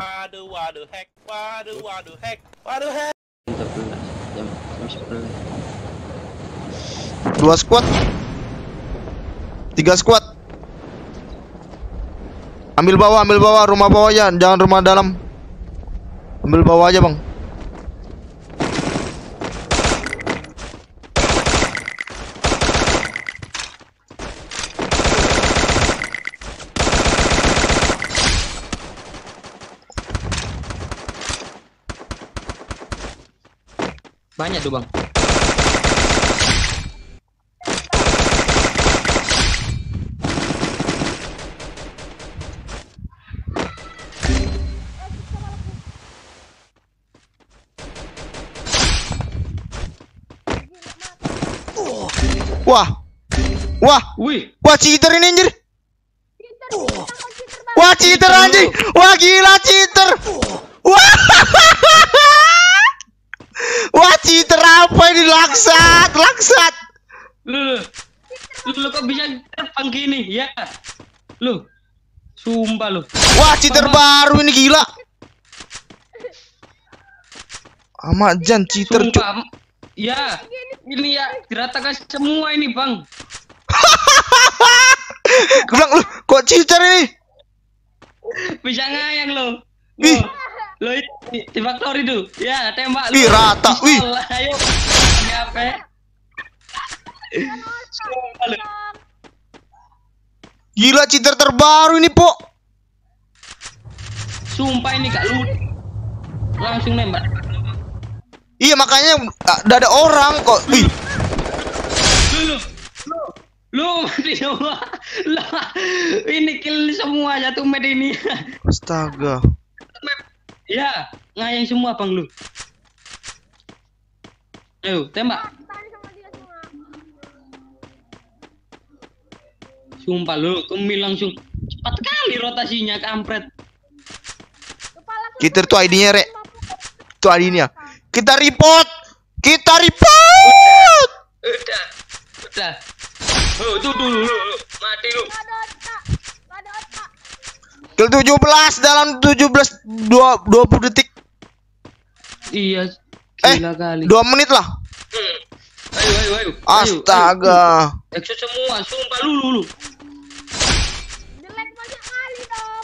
Waduh hack. Waduh hack. Jam 11. 2 squad. 3 squad. Ambil bawah, rumah bawah aja, jangan rumah dalam. Ambil bawah aja, Bang. Banyak tuh, Bang. Wah, cheater ini anjir. Wah, cheater anjing. Wah, gila cheater. Wah. Wah, cheater apa ini, laksat. Lu kok bisa terbang gini ya? Lu. Sumpah lu. Wah, cheater baru ini, gila. Amat Jan cheater, Cuk. Ya, ini ya diratakan semua ini, Bang. Gue bilang, lu kok cheater ini? Bisa ngayang lo. Ih. Lo di factory tuh. Ya, tembak lu. Wih, rata. Wih. Ayo. Ngapain? Sumpah lu. Gila, cheater terbaru ini, Po. Sumpah ini Kak, lu langsung nembak. Iya, makanya udah ada orang kok. Wih. Lu mati semua. Lah, ini kill semua satu med ini. Astaga. Ya, ngayang semua, Bang lu. Ayo, tembak. Sumpah lu, kemil langsung cepat kali rotasinya, kampret. Cheater tuh ID-nya, Rek. Tuh ID-nya. Kita report. Udah. Oh, tuh dulu, mati lu. Kill 17 dalam 20 detik. Iya, gila kali. 2 menit lah. Ayo. Astaga. Exit semua, sumpah lu. Jelek banyak kali dong.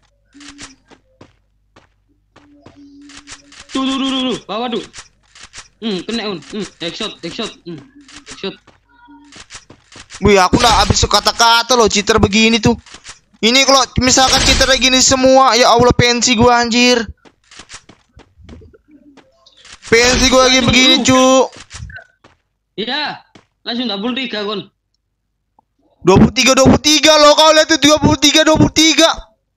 Tuh, bawah tuh. Kena un. Exit. Wih, aku nggak habis kata-kata loh cheater begini tuh. Ini kalau misalkan cheater kayak gini semua, ya Allah, pensi gua anjir. Pensi gua lagi begini, Cuk. Iya, langsung double 3 kon. 23 loh, kau lihat tuh 23.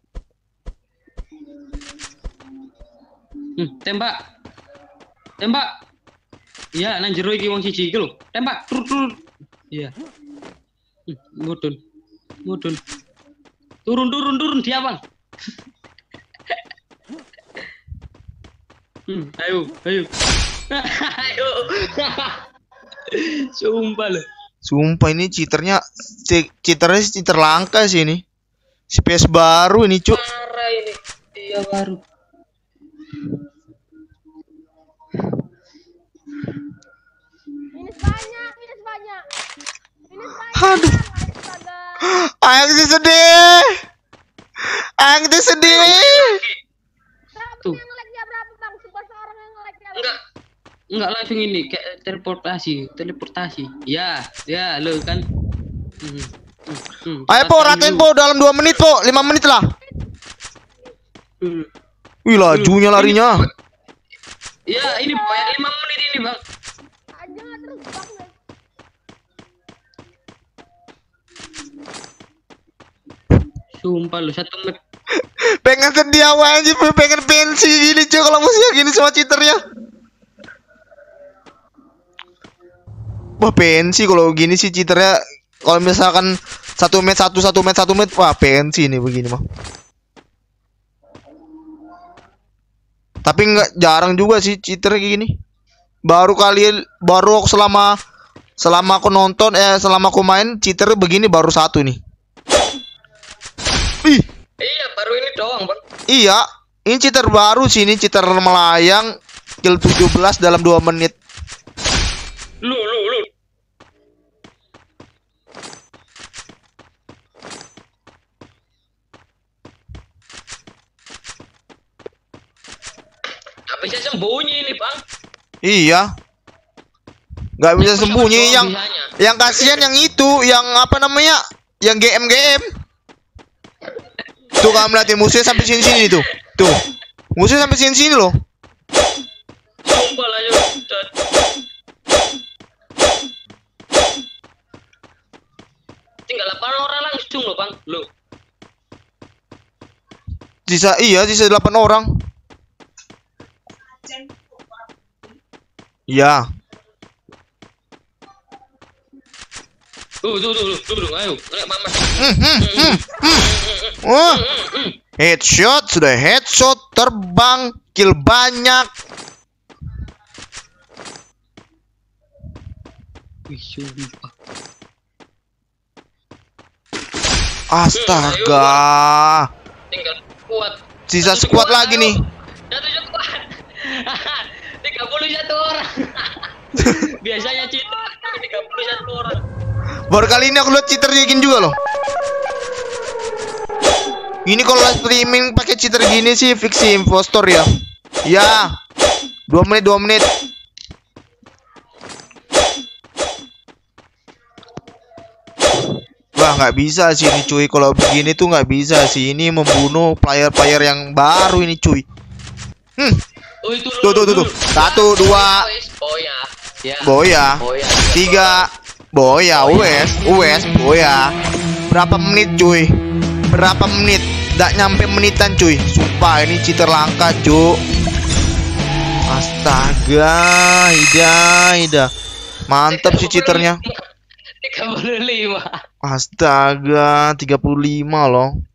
Tembak. Iya, nang jero iki wong siji iki lho. Tembak, tur. Iya. Mudun. Turun dia, Bang. Ayo. Sumpah ini cheaternya cheater langka sih ini. Si PS baru ini, Cuk. Parah ini. Iya, baru. Minus banyak. Aduh. Ayang sih sedih. Tuh. Yang like-nya berapa, Bang? Sebelas orang yang like-nya. Enggak langsung ini kayak teleportasi. Ya, lo kan. Ayo, Po, ratain, Po, dalam 2 menit, Po. 5 menit lah. Wih, lajunya larinya. Ya, ini Po, 5 menit ini, Bang. Aja terus banget. Sumpah lu, 1 menit. Pengen sedih aja, pengen pensi gini, Cuk, kalau musuhnya gini semua cheaternya. Wah, pensi kalau gini sih cheaternya. Kalau misalkan 1 match, wah, pensi nih begini mah. Tapi nggak jarang juga sih cheater kayak gini. Baru aku selama aku nonton, selama aku main cheater begini baru 1 nih. Ih. Iya, baru ini doang, Bang. Iya, Ini cheater baru sih, ini cheater melayang kill 17 dalam 2 menit. Lu. Gak bisa sembunyi ini, Bang. Iya. Nggak bisa sembunyi. Doang Yang kasihan yang itu, yang apa namanya? Yang GM. Tuh kamu lihat musuhnya sampai sini tuh. Tuh. Musuhnya sampai sini loh. Sumpah lah, yuk. Tinggal 8 orang langsung loh, Bang. Lu. Sisa 8 orang. Ya. Tuh, ayo. Nek Mama. Headshot, sudah headshot, terbang, kill banyak. Wih, sumpah. Astaga. Tinggal kuat. Sisa squad lagi nih. Satu squad. 31 orang. Biasanya cheater 31 orang. Baru kali ini aku lihat cheater gini juga loh. Ini kalau live streaming pakai cheater gini sih fix sih impostor ya. Ya. 2 menit. Wah, nggak bisa sih ini cuy. Kalau begini tuh nggak bisa sih. Ini membunuh player-player yang baru ini cuy. Tuh. 1, 2. Boya. 3. Boya. US. Boya. Berapa menit cuy? Berapa menit? Nggak nyampe menitan cuy. Sumpah ini cheater langka cuy. Astaga. Ida. Mantap sih cheaternya. 35. Astaga, 35 loh.